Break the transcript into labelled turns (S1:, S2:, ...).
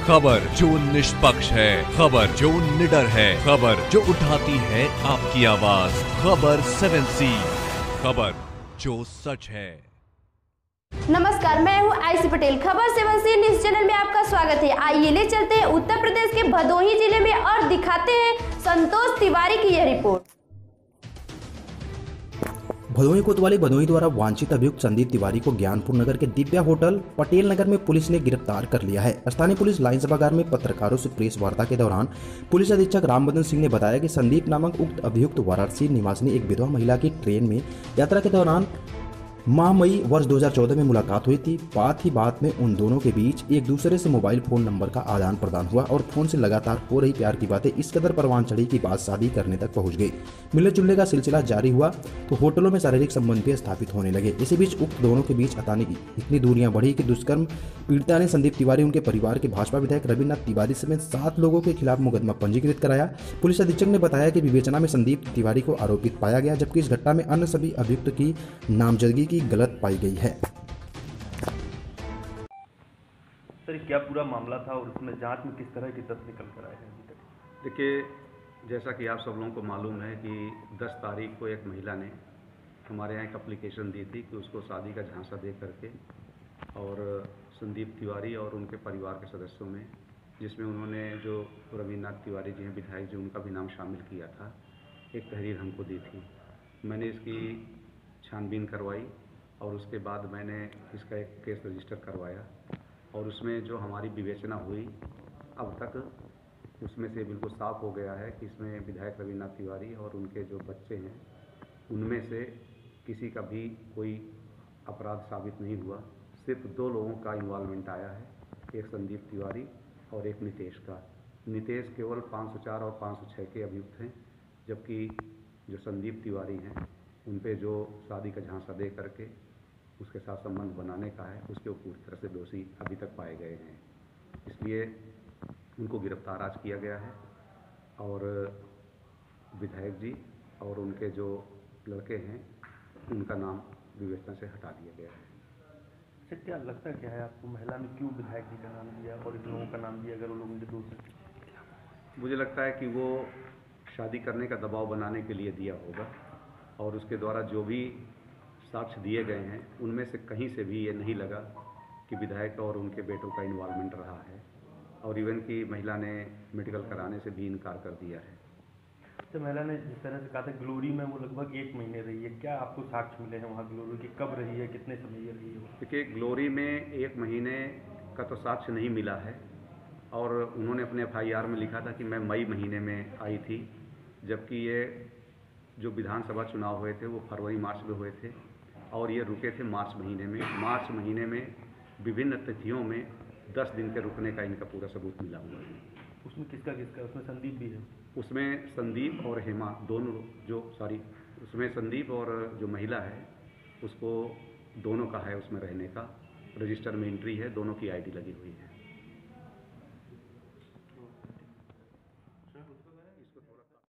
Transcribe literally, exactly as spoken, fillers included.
S1: खबर जो निष्पक्ष है, खबर जो निडर है, खबर जो उठाती है आपकी आवाज। खबर सेवन सी, खबर जो सच है।
S2: नमस्कार, मैं हूं आईसी पटेल। खबर सेवन सी न्यूज चैनल में आपका स्वागत है। आइए ले चलते हैं उत्तर प्रदेश के भदोही जिले में और दिखाते हैं संतोष तिवारी की यह रिपोर्ट।
S3: भदोही कोतवाली भदोही द्वारा वांछित अभियुक्त संदीप तिवारी को ज्ञानपुर नगर के दिव्या होटल पटेल नगर में पुलिस ने गिरफ्तार कर लिया है। स्थानीय पुलिस लाइन सभागार में पत्रकारों से प्रेस वार्ता के दौरान पुलिस अधीक्षक रामबदन सिंह ने बताया कि संदीप नामक उक्त अभियुक्त वाराणसी निवासी एक विधवा महिला की ट्रेन में यात्रा के दौरान माह मई वर्ष दो हज़ार चौदह में मुलाकात हुई थी। बात ही बात में उन दोनों के बीच एक दूसरे से मोबाइल फोन नंबर का आदान प्रदान हुआ और फोन से लगातार हो रही प्यार की बातें इस कदर परवान चढ़ी कि बात शादी करने तक पहुंच गई। मिलने जुलने का सिलसिला जारी हुआ तो होटलों में शारीरिक संबंध भी स्थापित होने लगे। इसी बीच उक्त दोनों के बीच अचानक इतनी दूरियां बढ़ी कि दुष्कर्म पीड़िता ने संदीप तिवारी, उनके परिवार के भाजपा विधायक रविनाथ तिवारी समेत सात लोगों के खिलाफ मुकदमा पंजीकृत कराया। पुलिस अधीक्षक ने बताया कि विवेचना में संदीप तिवारी को आरोपित पाया गया, जबकि इस घटना में अन्य सभी अभियुक्त की नामजदगी की गलत पाई गई है।
S4: सर, क्या पूरा मामला था और उसमें जांच में किस तरह के तथ्य निकल कर आए हैं अभी तक?
S5: देखिए, जैसा कि आप सब लोगों को मालूम है कि दस तारीख को एक महिला ने हमारे यहाँ एक एप्लीकेशन दी थी कि उसको शादी का झांसा दे करके और संदीप तिवारी और उनके परिवार के सदस्यों में, जिसमें उन्होंने जो रविनाथ तिवारी जी हैं विधायक जी, उनका भी नाम शामिल किया था, एक तहरीर हमको दी थी। मैंने इसकी छानबीन करवाई और उसके बाद मैंने इसका एक केस रजिस्टर करवाया और उसमें जो हमारी विवेचना हुई अब तक उसमें से बिल्कुल साफ हो गया है कि इसमें विधायक रविनाथ तिवारी और उनके जो बच्चे हैं उनमें से किसी का भी कोई अपराध साबित नहीं हुआ। सिर्फ दो लोगों का इन्वॉल्वमेंट आया है, एक संदीप तिवारी और एक नितेश का। नितेश केवल पाँच सौ चार और पाँच सौ छह के अभियुक्त हैं, जबकि जो संदीप तिवारी हैं उन पे जो शादी का झांसा दे करके उसके साथ संबंध बनाने का है, उसके पूरी तरह से दोषी अभी तक पाए गए हैं। इसलिए उनको गिरफ्तार आज किया गया है और विधायक जी और उनके जो लड़के हैं उनका नाम विवेचना से हटा दिया गया है।
S4: सर, क्या लगता क्या है आपको, महिला ने क्यों विधायक जी का नाम दिया और इन लोगों का नाम दिया अगर वो लोग उनके दोस्त?
S5: मुझे लगता है कि वो शादी करने का दबाव बनाने के लिए दिया होगा और उसके द्वारा जो भी साक्ष्य दिए गए हैं उनमें से कहीं से भी ये नहीं लगा कि विधायक और उनके बेटों का इन्वॉल्वमेंट रहा है और इवन की महिला ने मेडिकल कराने से भी इनकार कर दिया है।
S4: तो महिला ने जिस तरह से कहा था ग्लोरी में वो लगभग एक महीने रही है, क्या आपको साक्ष्य मिले हैं वहाँ ग्लोरी की, कब रही है, कितने समय ये रही है?
S5: देखिए, ग्लोरी में एक महीने का तो साक्ष्य नहीं मिला है और उन्होंने अपने एफ आई आर में लिखा था कि मैं मई महीने में आई थी, जबकि ये जो विधानसभा चुनाव हुए थे वो फरवरी मार्च में हुए थे और ये रुके थे मार्च महीने में। मार्च महीने में विभिन्न तिथियों में दस दिन के रुकने का इनका पूरा सबूत मिला हुआ है।
S4: उसमें किसका किसका? उसमें संदीप भी है?
S5: उसमें संदीप और हेमा दोनों, जो सॉरी उसमें संदीप और जो महिला है उसको दोनों का है उसमें रहने का, रजिस्टर में एंट्री है, दोनों की आईडी लगी हुई है।